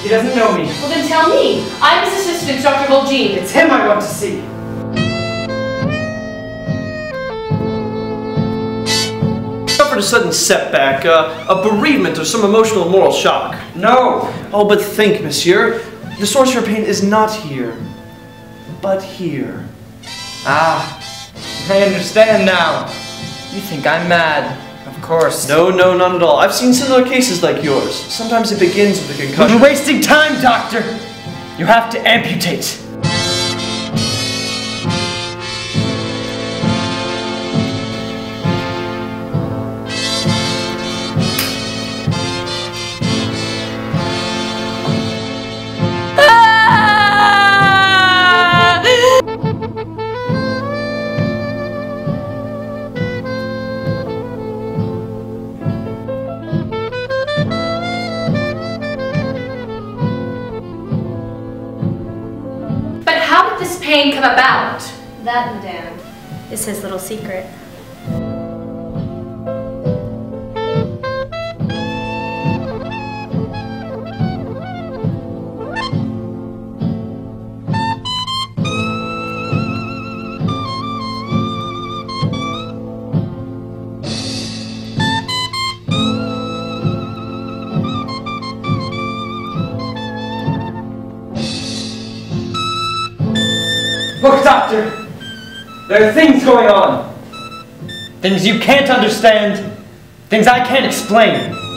doesn't know me. Well then tell me. I'm his assistant instructor, Goljean. It's him I want to see. Suffered a sudden setback, a bereavement, or some emotional or moral shock. No! Oh, but think, monsieur. The source of your pain is not here, but here. Ah, I understand now. You think I'm mad. Of course. No, not at all. I've seen similar cases like yours. Sometimes it begins with a concussion. You're wasting time, doctor! You have to amputate. This pain come about? That, madame, is his little secret. Look, doctor! There are things going on. Things you can't understand. Things I can't explain.